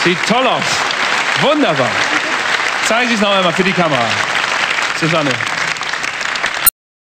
Sieht toll aus. Wunderbar. Zeigen Sie es noch einmal für die Kamera. Susanne.